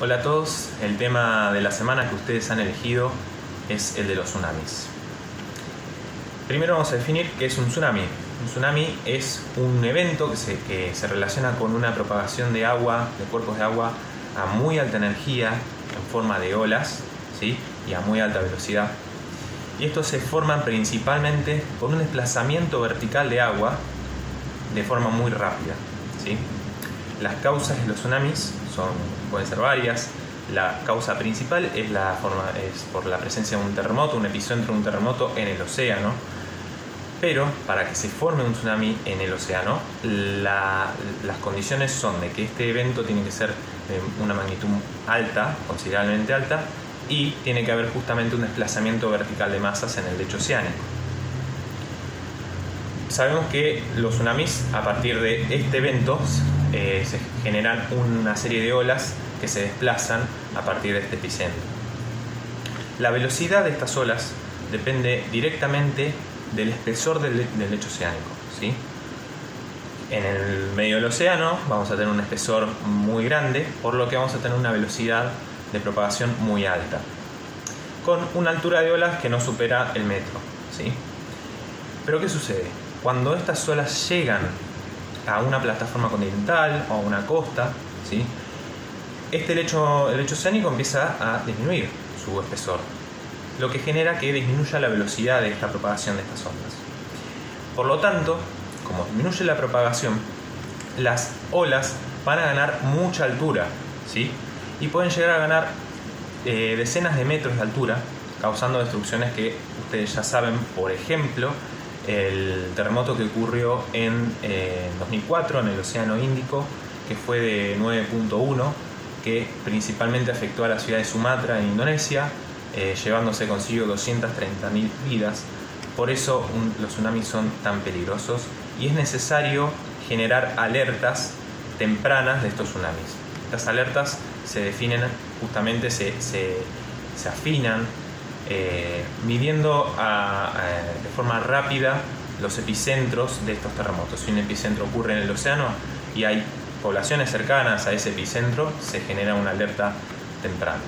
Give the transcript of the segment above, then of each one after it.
Hola a todos, el tema de la semana que ustedes han elegido es el de los tsunamis. Primero vamos a definir qué es un tsunami. Un tsunami es un evento que se relaciona con una propagación de agua, de cuerpos de agua a muy alta energía en forma de olas, ¿sí? Y a muy alta velocidad. Y estos se forman principalmente por un desplazamiento vertical de agua de forma muy rápida, ¿sí? Las causas de los tsunamis pueden ser varias. La causa principal es por la presencia de un terremoto, un epicentro de un terremoto en el océano. Pero para que se forme un tsunami en el océano, las condiciones son de que este evento tiene que ser de una magnitud alta, considerablemente alta, y tiene que haber justamente un desplazamiento vertical de masas en el lecho oceánico. Sabemos que los tsunamis, a partir de este evento, se generan una serie de olas que se desplazan a partir de este epicentro. La velocidad de estas olas depende directamente del espesor del lecho oceánico, ¿sí? En el medio del océano vamos a tener un espesor muy grande, por lo que vamos a tener una velocidad de propagación muy alta, con una altura de olas que no supera el metro, ¿sí? Pero ¿qué sucede? Cuando estas olas llegan a una plataforma continental o a una costa, ¿sí? El lecho oceánico empieza a disminuir su espesor, lo que genera que disminuya la velocidad de esta propagación de estas ondas. Por lo tanto, como disminuye la propagación, las olas van a ganar mucha altura, ¿sí? Y pueden llegar a ganar decenas de metros de altura, causando destrucciones que ustedes ya saben. Por ejemplo, el terremoto que ocurrió en 2004 en el Océano Índico, que fue de 9.1, que principalmente afectó a la ciudad de Sumatra en Indonesia, llevándose consigo 230.000 vidas. Por eso los tsunamis son tan peligrosos y es necesario generar alertas tempranas de estos tsunamis. Estas alertas se definen justamente, se afinan midiendo de forma rápida los epicentros de estos terremotos. Si un epicentro ocurre en el océano y hay poblaciones cercanas a ese epicentro, se genera una alerta temprana.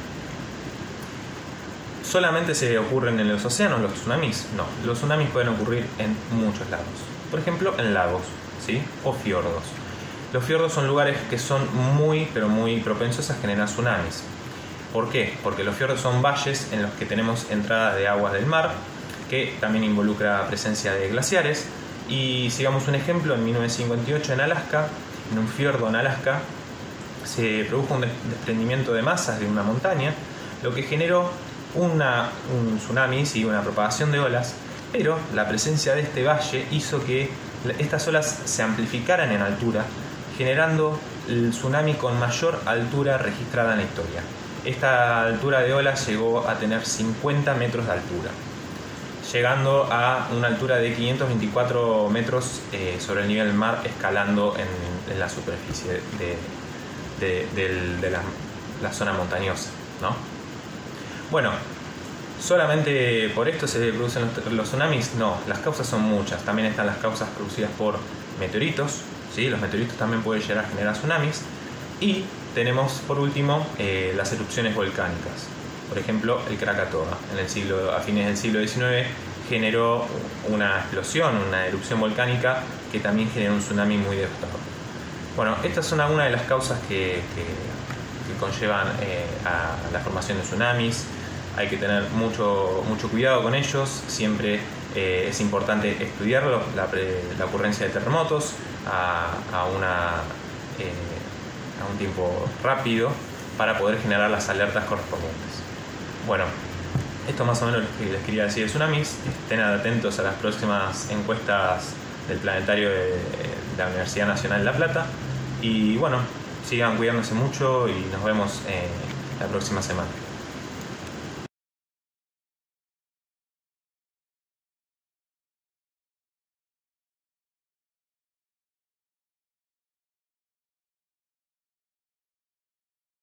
¿Solamente se ocurren en los océanos los tsunamis? No, los tsunamis pueden ocurrir en muchos lados. Por ejemplo, en lagos, ¿sí? O fiordos. Los fiordos son lugares que son muy, pero muy propensos a generar tsunamis. ¿Por qué? Porque los fiordos son valles en los que tenemos entradas de aguas del mar, que también involucra presencia de glaciares. Y sigamos un ejemplo, en 1958 en Alaska, en un fiordo en Alaska, se produjo un desprendimiento de masas de una montaña, lo que generó un tsunami y una propagación de olas, pero la presencia de este valle hizo que estas olas se amplificaran en altura, generando el tsunami con mayor altura registrada en la historia. Esta altura de olas llegó a tener 50 metros de altura, llegando a una altura de 524 metros sobre el nivel del mar, escalando en la superficie de la zona montañosa, ¿no? Bueno, ¿solamente por esto se producen los tsunamis? No, las causas son muchas. También están las causas producidas por meteoritos, ¿sí? Los meteoritos también pueden llegar a generar tsunamis. Y tenemos, por último, las erupciones volcánicas. Por ejemplo, el Krakatoa, a fines del siglo XIX, generó una explosión, una erupción volcánica que también generó un tsunami muy devastador. Bueno, estas son algunas de las causas que conllevan a la formación de tsunamis. Hay que tener mucho cuidado con ellos. Siempre es importante estudiarlo, la ocurrencia de terremotos a un tiempo rápido para poder generar las alertas correspondientes. Bueno, esto más o menos les quería decir de tsunamis. Estén atentos a las próximas encuestas del planetario de la Universidad Nacional de La Plata. Y bueno, sigan cuidándose mucho y nos vemos la próxima semana.